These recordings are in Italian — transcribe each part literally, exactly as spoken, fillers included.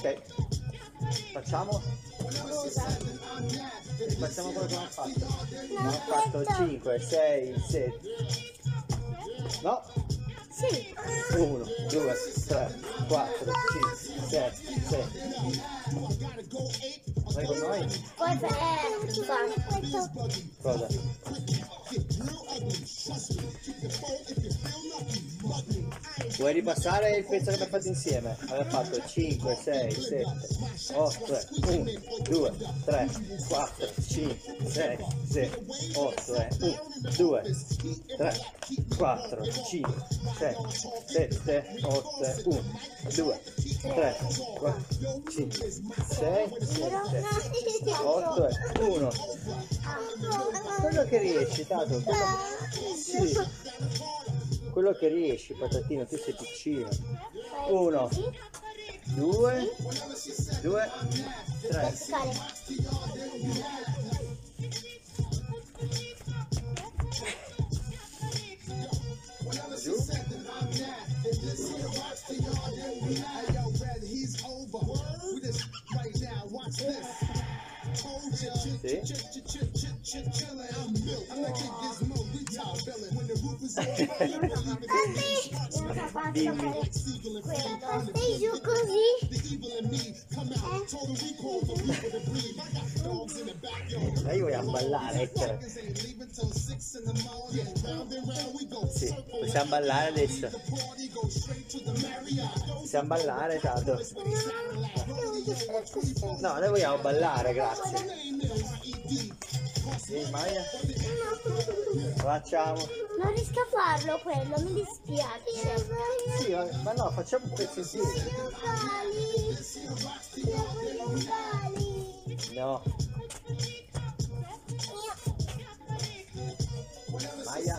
Ok, facciamo? Facciamo quello che abbiamo fatto. Abbiamo fatto cinque, sei, sette. No? Sì. uno, due, tre, quattro, cinque, sei, sette. Vai con noi? Poi per Cosa? Vuoi ripassare il pezzo che abbiamo fatto insieme? Abbiamo fatto cinque, sei, sette, otto, uno, due, tre, quattro, cinque, sei, sette, otto, uno, due, tre, quattro, cinque, sei, sette, otto, uno, due, tre, quattro, cinque, sei, sette, otto, uno. Quello che riesci, Tato, quello... Sì. Quello che riesci, patatino, tu sei piccino. Uno, due, due, tre. Giù. Sì. Dimmi. Stai giù così? Ma io voglio ballare. Sì, possiamo ballare adesso. Possiamo ballare, Tato. No, noi vogliamo ballare, grazie. Sì, Maya? Facciamo. Non riesco a farlo quello, mi dispiace. Sì, ma no, facciamo un pezzo insieme. No. Maya?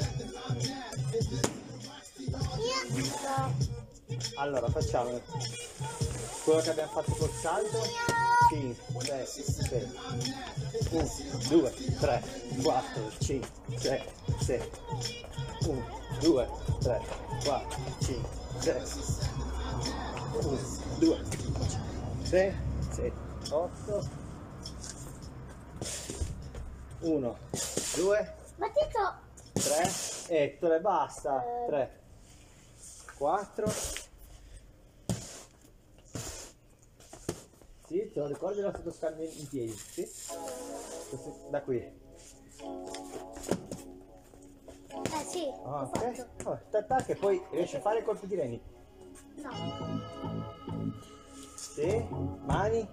Allora, facciamo quello che abbiamo fatto col salto. cinque, sei, sette, uno, due, tre, quattro, cinque, sei, sette, uno, due, tre, quattro, cinque, sei, uno, due, tre, sette, otto, uno, due, tre, Ettore, basta, tre, quattro. Sì, te lo ricordi la sottoscambio in piedi? Sì? Da qui. Eh sì. Ah, ok. Oh, tac, e poi riesci a fare i colpi di reni? No. Sì, mani.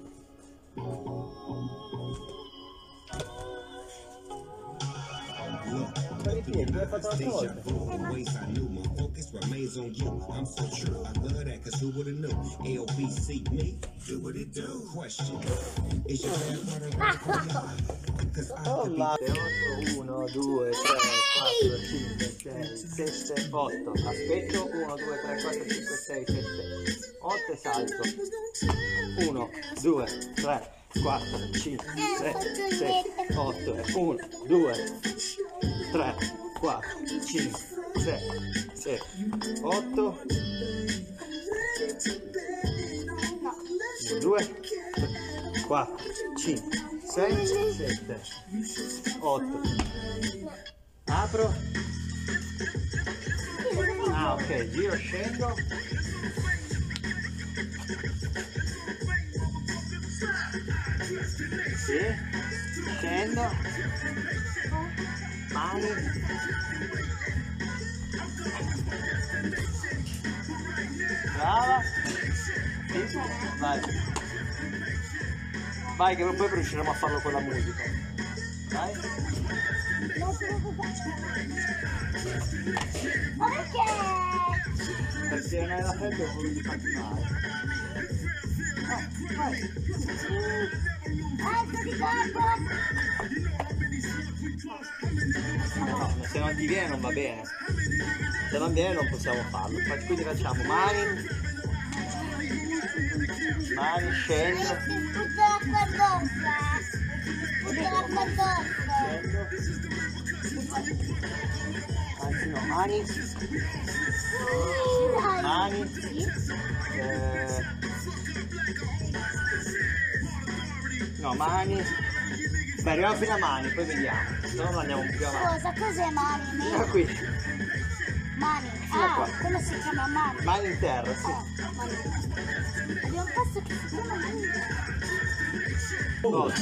Per i piedi, l'hai fatto l'altra volta. Oh, ma... uno, due, tre, quattro, cinque, sei, sette, otto. Aspetto, uno, due, tre, quattro, cinque, sei, sette, otto e salto. uno, due, tre, quattro, cinque, sei, sette, otto. uno, due, tre, quattro, cinque, sei, sette, otto. due, quattro, cinque, sei, sette, otto. Apro. Ah, ok, giro, scendo. Sì, scendo. Mani. Brava. Sì, vai. Vai che poi riusciremo a farlo con la musica. Vai. Perché? Perché non hai la fredda e vuoi farti male. Vai, vai. Alzo di corpo. No, se non ti viene non va bene. Se non viene non possiamo farlo. Quindi facciamo mani. Mani, scendo. Butto l'acqua addosso. Butto l'acqua addosso. Anzi no, mani. Mani. Eh, No, mani. Beh, arriviamo fino a mani, poi vediamo. Se no non andiamo più avanti. Cosa? Cos'è mani? Fino a qui. Mani. Fino a Ah, qua. come si chiama mani? Mani in terra, sì. Ah, mani. Abbiamo un passo che si chiama mani. Oh.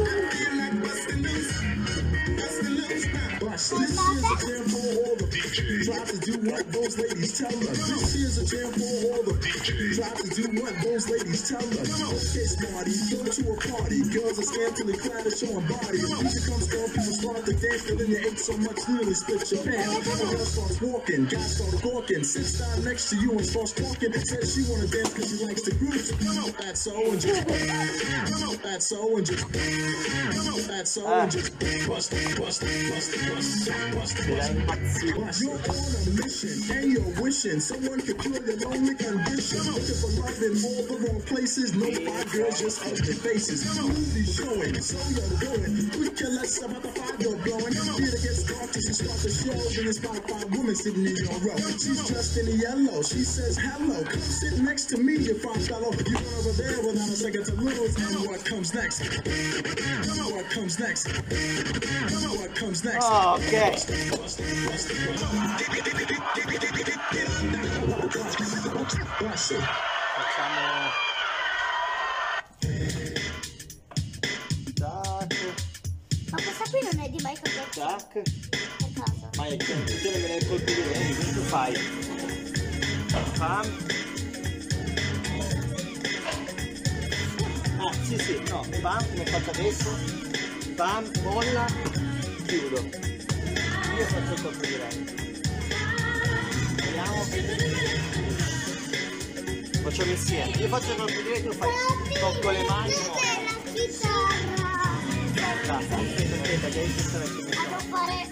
This is a jam for all the D Js. Try to do what those ladies tell us. This is a jam for all the D Js. Try to do what those ladies tell us. Okay, smarty, go to a party. Girls are scantily clad and showing body. Music comes on, people start to dance, but then you ate so much, nearly split your pants. The girl starts walking, guys start gawking. Sits down next to you and starts talking. Says she wanna dance because she likes the groups. That's so and just. That's so and just. That's so and just. Bust, bust, bust, bust. Direi impazzito. You're on a mission and you're wishing someone could cure your lonely condition. Looking for love in all the wrong places. No five girls, just ugly faces. Movie showing, so you're going. We care less about the fire you're blowing. Theater gets dark till she starts the show. Then it's about five women sitting in your row. She's dressed in yellow. She says hello. Come sit next to me, you fine fellow. You run over there without a second to lose. And what comes next? What comes next? What comes next? Oh, ok. Facciamo. Tac. Ma questa qui non è di Michael Jackson. Tac. Per caso. Ma è che tu me ne colpi di venti, quindi tu fai. Pam. Ah, sì, sì, no, pam, come faccio adesso. Pam, molla, chiudo. Io faccio il colpo di venti. Vediamo. Facciamo insieme. Io faccio il colpo di venti, tu fai tocco le mani. Dov'è la chitarra? Basta, aspetta, aspetta, che hai visto la chitarra. Devo fare...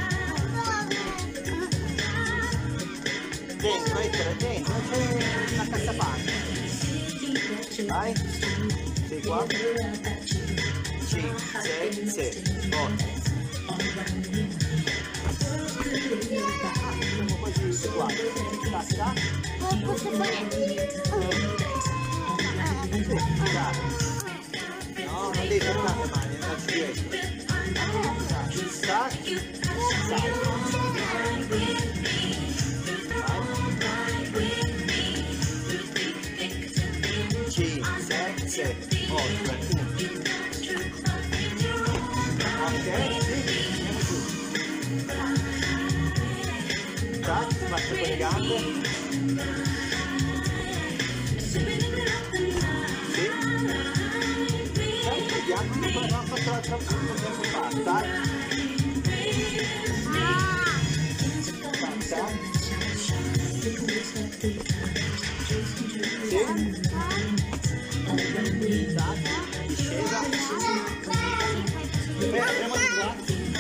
Dentro, dentro, dentro, c'è una cassapanca. Vai. sei, quattro, cinque, sei, sette, otto. Siamo quasi uguali. Tasta. Non posso fare... No, non devi toccare le mani, andarci dietro. Tac, tac. cinque, sei, sette, otto, ok, sì, andiamo giù. Tac, faccio con le gambe. Sì. Tac, vediamo, poi abbiamo fatto l'altra cosa. Tac. Tac, tac. Sì. Discesa. Beh, apriamo di qua.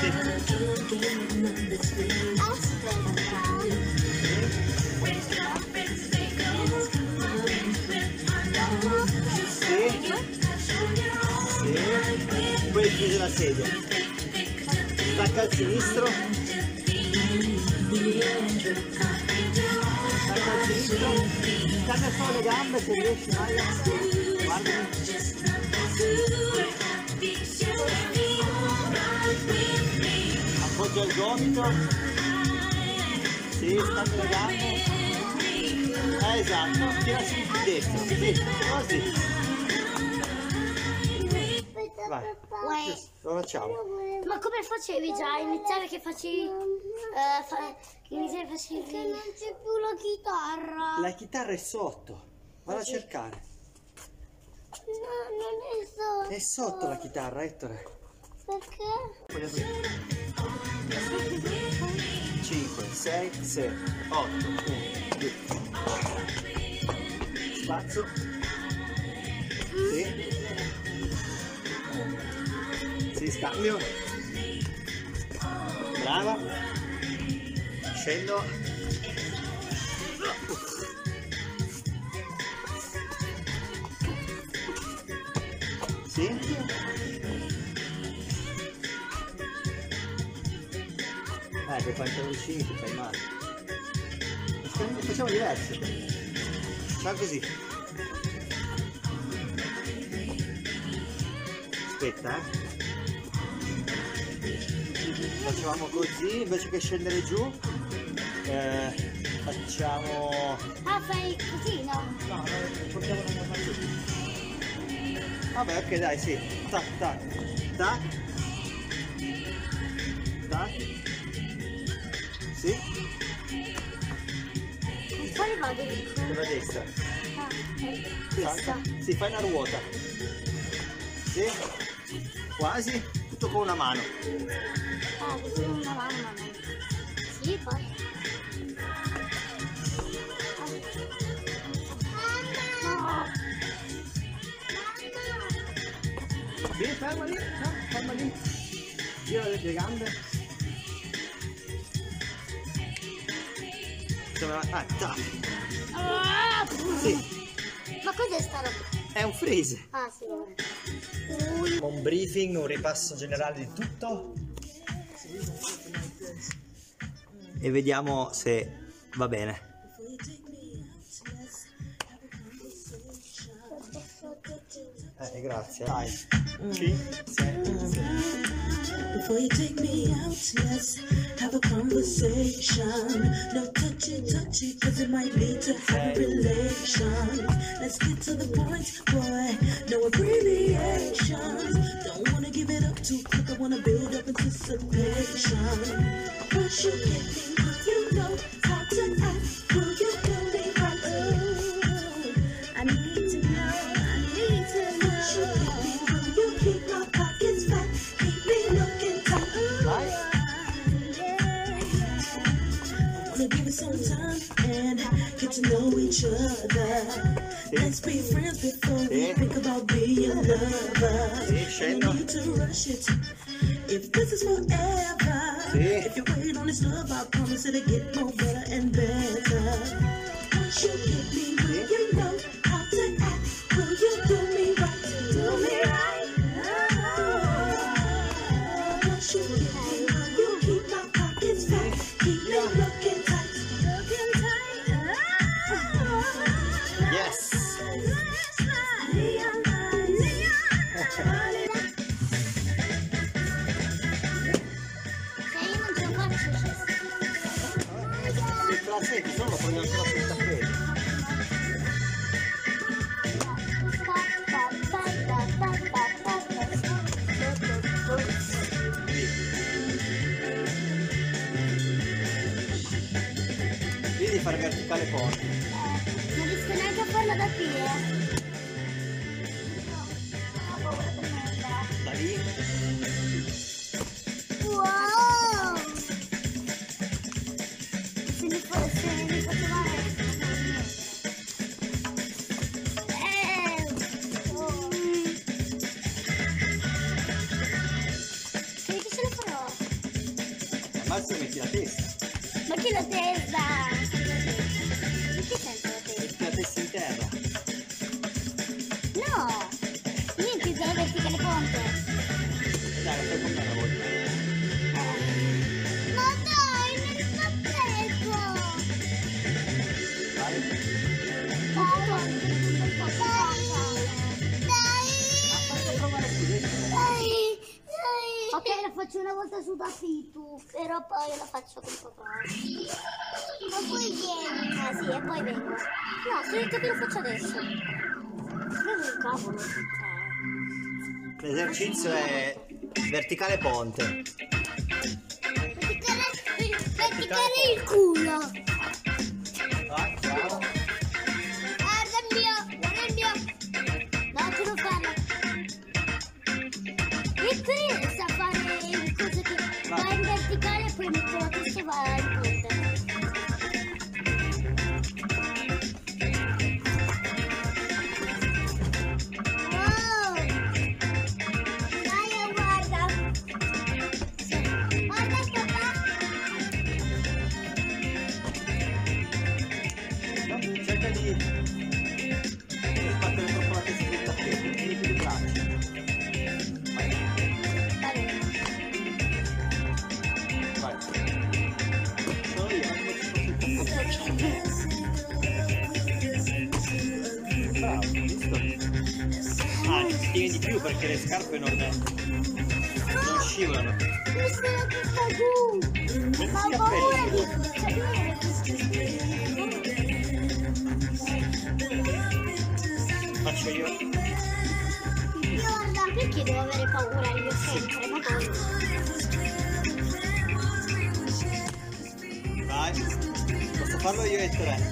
Sì. Sì. Sì. Poi chiude la sedia. Stacca al sinistro. Stacca al sinistro. Cambia solo le gambe se riesci, Maia. Guardami. Appoggia il gomito. Sì, stacca le gambe. Eh, esatto, tira su il destro. Sì, così. Vai. Uè. Lo facciamo. Ma come facevi già? Iniziare che facevi... Uh, fa, iniziare facevi... Che non c'è più la chitarra. La chitarra è sotto. Vado a cercare. No, non è sotto. È sotto la chitarra, Ettore. Perché? cinque, sei, sette, otto, uno, due. Spazio. Sì. Sì, scambio. Brava. Scendo. Sì. Eh, che quanto vicini ti fai male. Facciamo diverso. Fa così. aspetta, eh. Facciamo così, invece che scendere giù, eh, facciamo... Ah, fai così, no? No, no, portiamo la mano giù. Vabbè, ok, dai, sì. Tac, tac, tac. Tac. Sì. In quale vado dico? Con la destra. Ah, eh, questa. Sì, fai una ruota. Sì. Quasi. Tutto con una mano. Ah, così con una mano, ma non. Sì, poi. No. Vieni, ferma lì. No, ferma lì. Gira le gambe. Ah, tac. Ah, Sì. ma cos'è sta roba? È un freeze. Ah, sì. Un briefing, un ripasso generale di tutto. E vediamo se va bene. Eh, grazie. Dai. cinque, sei, sei. Before you take me out, let's have a conversation. No touchy, touchy, cause it might lead to happy relations. Let's get to the point, boy, no abbreviations. Don't wanna give it up too quick, I wanna build up anticipation. Once you get me, will you know how to act? Will you do me right? Ooh, I need to know, I need to know. Once you get me, will you keep my pockets fat? Keep me looking tight. Vai. Wanna give it some time and get to know each other. Let's be friends before we think about being lovers. Sì, No need to rush it. If this is forever, Sì. if you wait on this love, I promise it'll get more better and better. Once you get me, will you know how to act? Will you do me right? Do me right. Once you get me, will you keep my pockets fat? Keep me looking tight. Looking tight. Yes. Se io non ce la faccio, Se te la senti, solo prendi ancora sul tappeto. Vedi di fare verticale forte. non riesco neanche a farla da qui, eh. Da lì. Wow! Se mi fa- se mi faccio male. Eh! Oh. Credi che ce la farò? Al massimo metti la testa. Ma che la testa? In che senso la testa? Metti la testa in terra. No! Niente, sono verticale ponte. Dai, la fai comprare una volta. Ma dai, nel tappeto! Vai. Dai! Dai! Fai provare qui dentro. Dai! Dai! Ok, la faccio una volta su da Pitu, però poi la faccio con papà. Ma poi vieni. Ah sì, e poi vengo. No, ti ho detto che lo faccio adesso. Non un cavolo. L'esercizio è verticale ponte. Verticare, verticare il culo. Vai, bravo. Guarda il mio, guarda il mio. No, tu non farlo. E qui riesci a fare le cose che vai in verticale e poi metto la testa e vai in ponte. Wow! Dai, guarda. Guarda papà. tieni di più perché le scarpe non, non scivolano. Mi sono tutta giù. Metti Ma i ho paura capelli. di Faccio io. Guarda, perché devo avere paura io sempre? Ma poi... Vai. Posso farlo io e tre.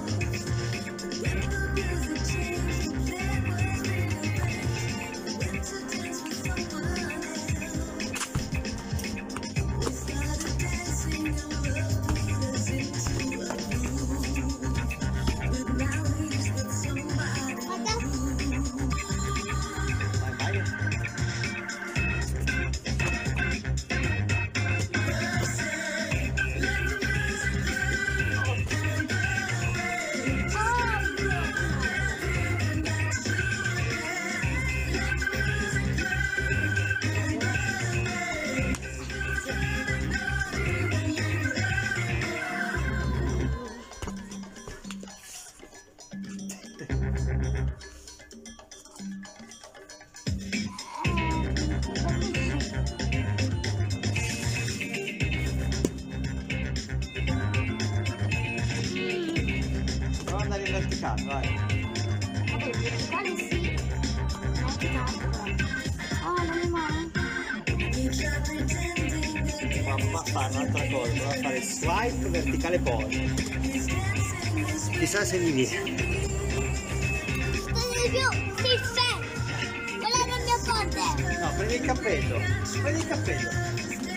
Prova ad andare in verticale, vai. Vabbè, il verticale sì. Neanche tanto però. Oh, non mi manca. Prova a fare un'altra cosa, prova a fare swipe verticale poi. Chissà se mi viene. Sto di più, sì, fe. Qual era il mio ponte? No, prendi il cappello. Prendi il cappello.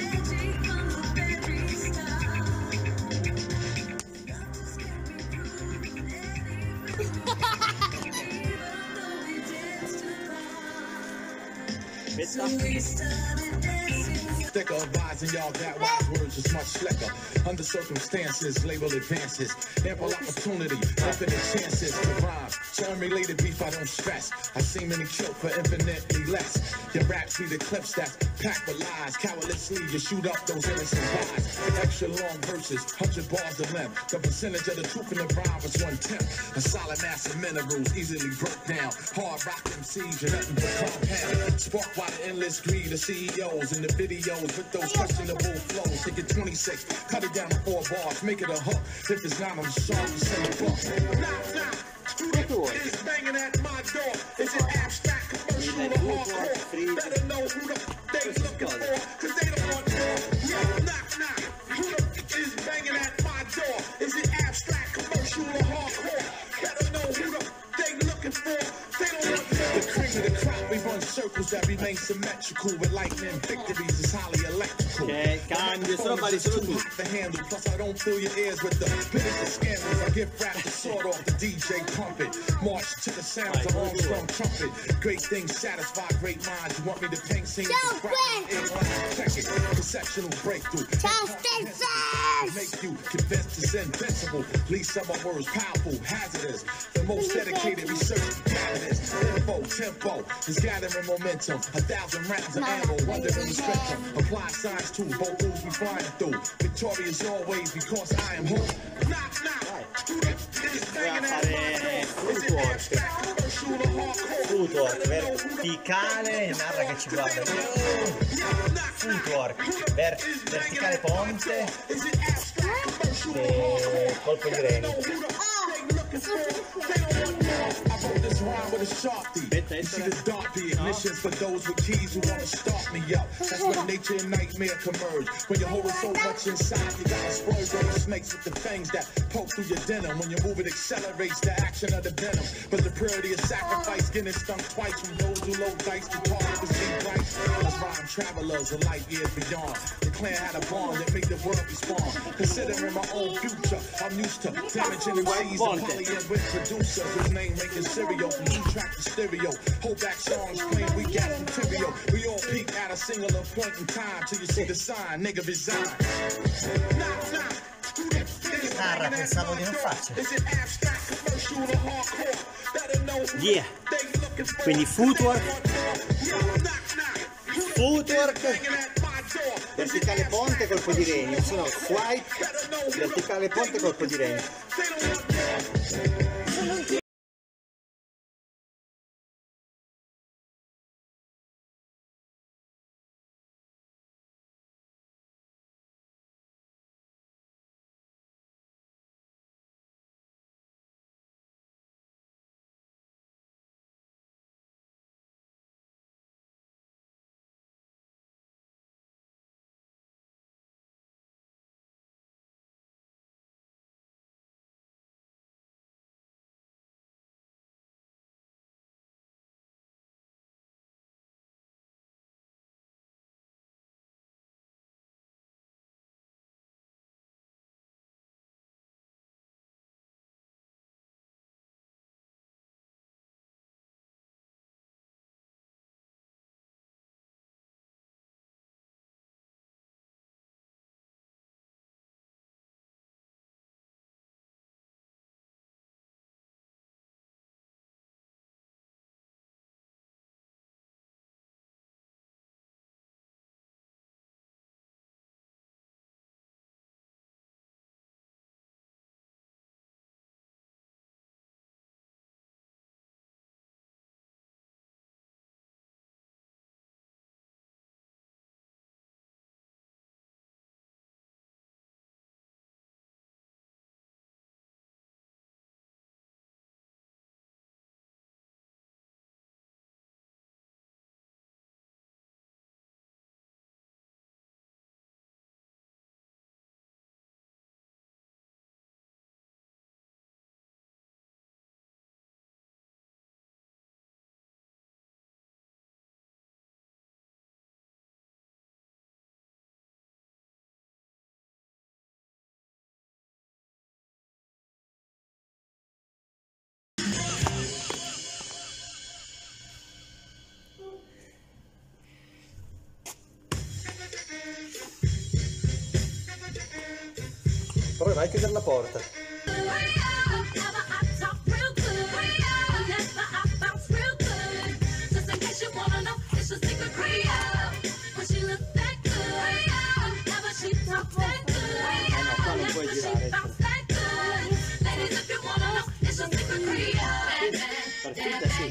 Thicker, advising y'all that wise words is much slicker. Under circumstances, label advances. Ample opportunity, infinite chances to rhyme. Term-related beef, I don't stress. I see many choke for infinitely less. Your raps be the clips that's packed with lies. Cowardlessly, you shoot up those innocent lies. Extra long verses, hundred bars of limb. The percentage of the truth in the rhyme was one tenth. A solid mass of minerals, easily broke down. Hard rock M Cs, you're nothing but compound. Sparked by the endless greed of C E Os in the videos with those questionable flows. Take it twenty-six, cut it down to four bars, make it a hook. If it's not, I'm sorry, send a book. Knock, knock. Is banging at my door. Is it abstract, commercial, or hardcore? Better know who the they looking for, cause they don't want more. Yo, knock, knock. Who the is banging at my door? Is it abstract, commercial, or hardcore? Better know who the they looking for. They don't want more. The cream of the crop, we run circles that remain symmetrical with lightning victories is highly electrical. Ok, cambio, sono pari solo tu. The handle, plus I don't fill your ears with the biggest scandals. I give rap the sword off the D J pump it. March to the sounds of Armstrong trumpet. Great things satisfy great minds. You want me to paint scenes? Ciao, Check it. Conceptual breakthrough. Ciao, Spencer! Make you convinced it's invincible. Least some of words powerful, hazardous. The most dedicated research cabinets. Info, tempo is gathering momentum. A thousand rounds of ammo, wonder in the spectrum. Apply science to both rules we flying through. Victorious always because I am who. Knock, knock. Who the is banging at my door? Is it abstract, commercial, or hardcore? Footwork verticale, narra che ci guarda. Footwork ver verticale ponte e colpo di reni. I wrote this rhyme with a sharpie. You see the dark the ignitions for those with keys who want to start me up. That's when nature and nightmare converge. When you're holding so much inside, you gotta splurge on the snakes with the fangs that poke through your denim. When you move, it accelerates the action of the venom. But the purity of sacrifice, getting stung twice from those who load dice to target the sea bright. As rhyme travelers a light years beyond. The clan had a bond that made the world respond. Considering my own future, I'm used to damaging M Cs and polying with producers whose name making cereal from new track to stereo. Hold back songs playing we got material. We all peak at a singular point in time till you see the sign, nigga resign. Knock, knock. Narra, pensavo di non farcela. Yeah. Quindi footwork, footwork, verticale ponte, colpo di reni. Sono swipe, verticale ponte, colpo di reni. vai a chiudere la porta. Partita sì.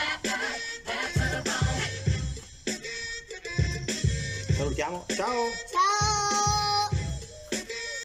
Salutiamo, ciao! Ciao!